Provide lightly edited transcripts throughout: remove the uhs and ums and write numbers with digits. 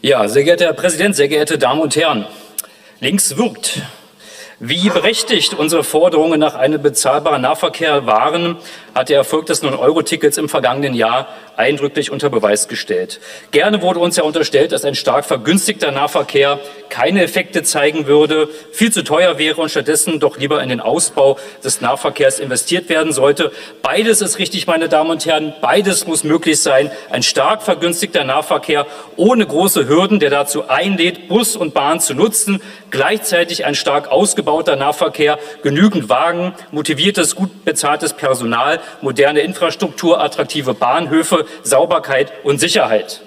Ja, sehr geehrter Herr Präsident, sehr geehrte Damen und Herren, links wirkt. Wie berechtigt unsere Forderungen nach einem bezahlbaren Nahverkehr waren, hat der Erfolg des 9-Euro-Tickets im vergangenen Jahr eindrücklich unter Beweis gestellt. Gerne wurde uns ja unterstellt, dass ein stark vergünstigter Nahverkehr keine Effekte zeigen würde, viel zu teuer wäre und stattdessen doch lieber in den Ausbau des Nahverkehrs investiert werden sollte. Beides ist richtig, meine Damen und Herren, beides muss möglich sein. Ein stark vergünstigter Nahverkehr ohne große Hürden, der dazu einlädt, Bus und Bahn zu nutzen, gleichzeitig ein stark ausgebauter Nahverkehr, genügend Wagen, motiviertes, gut bezahltes Personal, moderne Infrastruktur, attraktive Bahnhöfe, Sauberkeit und Sicherheit.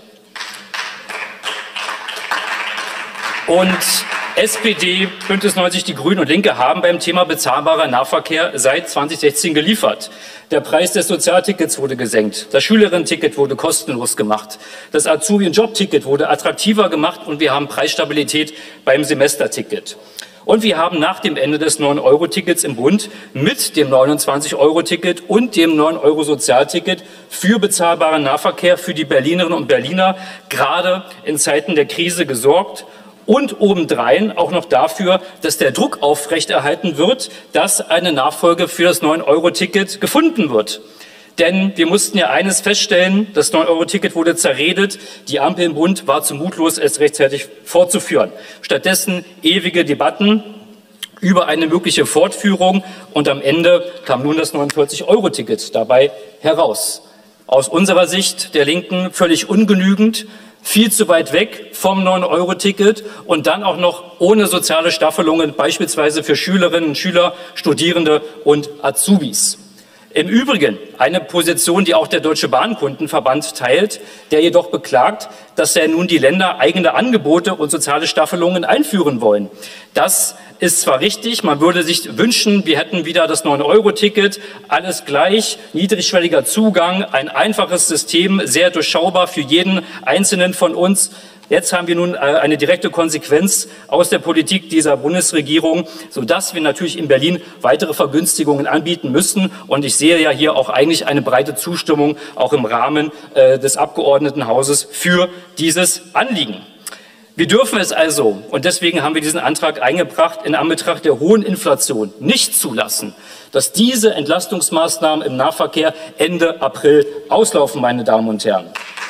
Und SPD, Bündnis 90, die Grünen und Linke haben beim Thema bezahlbarer Nahverkehr seit 2016 geliefert. Der Preis des Sozialtickets wurde gesenkt, das Schülerinnenticket wurde kostenlos gemacht, das Azubi- und Jobticket wurde attraktiver gemacht und wir haben Preisstabilität beim Semesterticket. Und wir haben nach dem Ende des 9-Euro-Tickets im Bund mit dem 29-Euro-Ticket und dem 9-Euro-Sozialticket für bezahlbaren Nahverkehr für die Berlinerinnen und Berliner gerade in Zeiten der Krise gesorgt. Und obendrein auch noch dafür, dass der Druck aufrechterhalten wird, dass eine Nachfolge für das 9-Euro-Ticket gefunden wird. Denn wir mussten ja eines feststellen, das 9-Euro-Ticket wurde zerredet, die Ampel im Bund war zu mutlos, es rechtzeitig fortzuführen. Stattdessen ewige Debatten über eine mögliche Fortführung und am Ende kam nun das 49-Euro-Ticket dabei heraus. Aus unserer Sicht der Linken völlig ungenügend, viel zu weit weg vom 9-Euro-Ticket und dann auch noch ohne soziale Staffelungen, beispielsweise für Schülerinnen und Schüler, Studierende und Azubis. Im Übrigen eine Position, die auch der Deutsche Bahnkundenverband teilt, der jedoch beklagt, dass ja nun die Länder eigene Angebote und soziale Staffelungen einführen wollen. Das ist zwar richtig, man würde sich wünschen, wir hätten wieder das 9-Euro-Ticket, alles gleich, niedrigschwelliger Zugang, ein einfaches System, sehr durchschaubar für jeden Einzelnen von uns. Jetzt haben wir nun eine direkte Konsequenz aus der Politik dieser Bundesregierung, sodass wir natürlich in Berlin weitere Vergünstigungen anbieten müssen. Und ich sehe ja hier auch eigentlich eine breite Zustimmung, auch im Rahmen des Abgeordnetenhauses, für dieses Anliegen. Wir dürfen es also, und deswegen haben wir diesen Antrag eingebracht, in Anbetracht der hohen Inflation nicht zulassen, dass diese Entlastungsmaßnahmen im Nahverkehr Ende April auslaufen, meine Damen und Herren.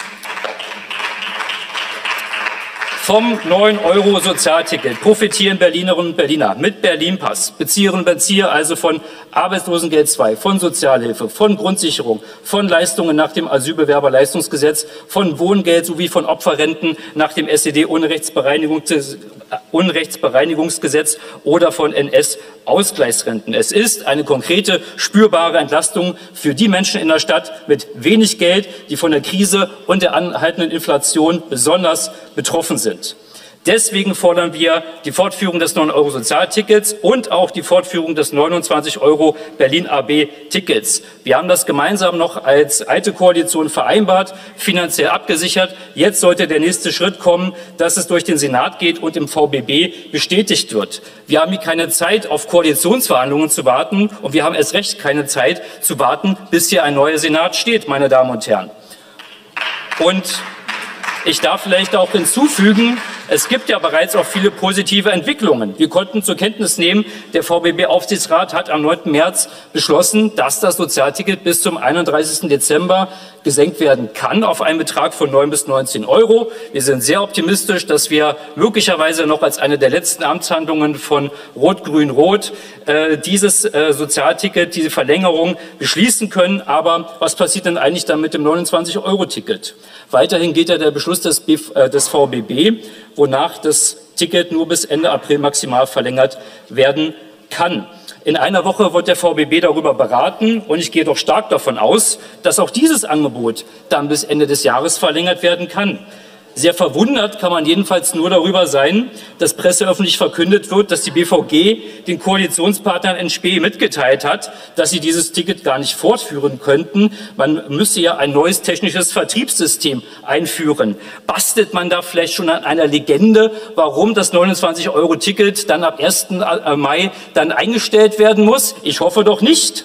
Vom 9-Euro-Sozialticket profitieren Berlinerinnen und Berliner mit Berlin-Pass, Bezieher also von Arbeitslosengeld II, von Sozialhilfe, von Grundsicherung, von Leistungen nach dem Asylbewerberleistungsgesetz, von Wohngeld sowie von Opferrenten nach dem SED-Unrechtsbereinigungsgesetz oder von NS-Ausgleichsrenten. Es ist eine konkrete, spürbare Entlastung für die Menschen in der Stadt mit wenig Geld, die von der Krise und der anhaltenden Inflation besonders betroffen sind. Deswegen fordern wir die Fortführung des 9-Euro-Sozialtickets und auch die Fortführung des 29-Euro Berlin-AB-Tickets. Wir haben das gemeinsam noch als alte Koalition vereinbart, finanziell abgesichert. Jetzt sollte der nächste Schritt kommen, dass es durch den Senat geht und im VBB bestätigt wird. Wir haben hier keine Zeit, auf Koalitionsverhandlungen zu warten und wir haben erst recht keine Zeit zu warten, bis hier ein neuer Senat steht, meine Damen und Herren. Und ich darf vielleicht auch hinzufügen, es gibt ja bereits auch viele positive Entwicklungen. Wir konnten zur Kenntnis nehmen, der VBB-Aufsichtsrat hat am 9. März beschlossen, dass das Sozialticket bis zum 31. Dezember gesenkt werden kann auf einen Betrag von 9 bis 19 Euro. Wir sind sehr optimistisch, dass wir möglicherweise noch als eine der letzten Amtshandlungen von Rot-Grün-Rot dieses Sozialticket, diese Verlängerung beschließen können. Aber was passiert denn eigentlich dann mit dem 29-Euro-Ticket? Weiterhin gilt ja der Beschluss des VBB, wonach das Ticket nur bis Ende April maximal verlängert werden kann. In einer Woche wird der VBB darüber beraten und ich gehe doch stark davon aus, dass auch dieses Angebot dann bis Ende des Jahres verlängert werden kann. Sehr verwundert kann man jedenfalls nur darüber sein, dass presseöffentlich verkündet wird, dass die BVG den Koalitionspartnern in Spee mitgeteilt hat, dass sie dieses Ticket gar nicht fortführen könnten. Man müsse ja ein neues technisches Vertriebssystem einführen. Bastelt man da vielleicht schon an einer Legende, warum das 29-Euro-Ticket dann ab 1. Mai dann eingestellt werden muss? Ich hoffe doch nicht.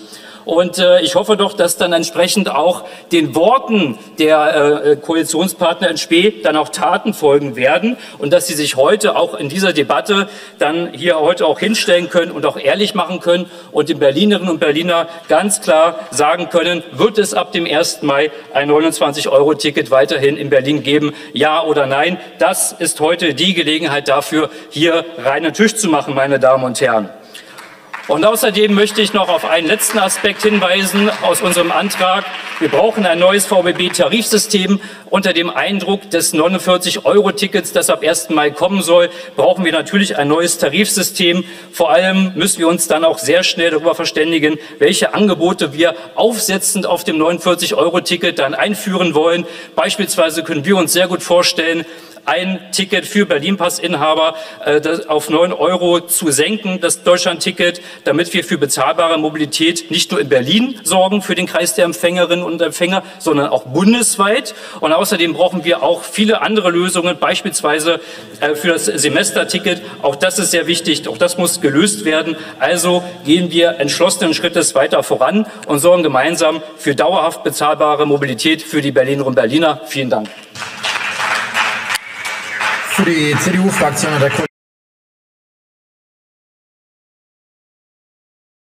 Und ich hoffe doch, dass dann entsprechend auch den Worten der Koalitionspartner in Spee dann auch Taten folgen werden und dass sie sich heute auch in dieser Debatte dann hier heute auch hinstellen können und auch ehrlich machen können und den Berlinerinnen und Berliner ganz klar sagen können, wird es ab dem 1. Mai ein 29-Euro-Ticket weiterhin in Berlin geben, ja oder nein? Das ist heute die Gelegenheit dafür, hier reinen Tisch zu machen, meine Damen und Herren. Und außerdem möchte ich noch auf einen letzten Aspekt hinweisen aus unserem Antrag. Wir brauchen ein neues VBB-Tarifsystem. Unter dem Eindruck des 49-Euro-Tickets, das ab 1. Mai kommen soll, brauchen wir natürlich ein neues Tarifsystem. Vor allem müssen wir uns dann auch sehr schnell darüber verständigen, welche Angebote wir aufsetzend auf dem 49-Euro-Ticket dann einführen wollen. Beispielsweise können wir uns sehr gut vorstellen, ein Ticket für Berlin-Pass-Inhaber auf 9 Euro zu senken, das Deutschland-Ticket, damit wir für bezahlbare Mobilität nicht nur in Berlin sorgen für den Kreis der Empfängerinnen und Empfänger, sondern auch bundesweit. Und außerdem brauchen wir auch viele andere Lösungen, beispielsweise für das Semesterticket. Auch das ist sehr wichtig, auch das muss gelöst werden. Also gehen wir entschlossenen Schrittes weiter voran und sorgen gemeinsam für dauerhaft bezahlbare Mobilität für die Berlinerinnen und Berliner. Vielen Dank. Für die CDU-Fraktion der